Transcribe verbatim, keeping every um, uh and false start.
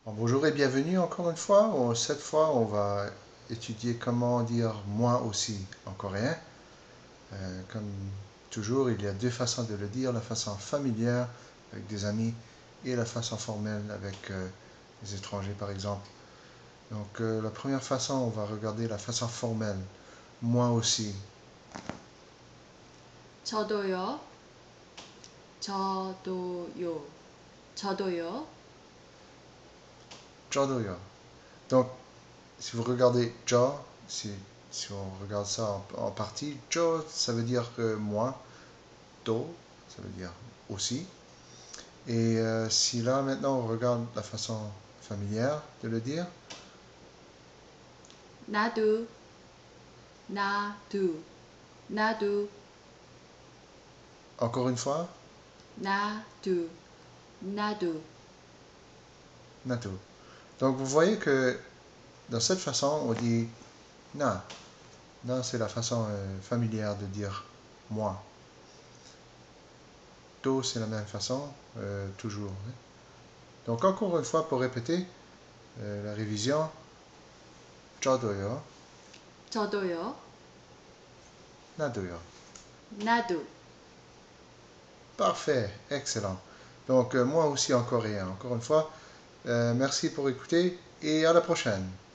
Bonjour et bienvenue encore une fois. On- Cette fois, on va étudier comment dire moi aussi en coréen. Euh, comme toujours, il y a deux façons de le dire, la façon familière avec des amis et la façon formelle avec euh, les étrangers par exemple. Donc euh, la première façon, on va regarder la façon formelle. Moi aussi. 저도요. 저도요. 저도요. 저도요. Donc si vous regardez 저, si, si on regarde ça en, en partie, 저, ça veut dire que moi. Do, ça veut dire aussi. Et euh, si là maintenant on regarde la façon familière de le dire, 나도. 나도. 나도. encore une fois, 나도. 나도. nato. Donc vous voyez que dans cette façon on dit na. Na c'est la façon euh, familière de dire moi. Do c'est la même façon, euh, toujours. Hein. Donc encore une fois pour répéter euh, la révision, 저도요, 저도요. 나도요. 나도. Parfait, excellent. Donc euh, moi aussi en coréen. Encore une fois, euh, merci pour écouter et à la prochaine.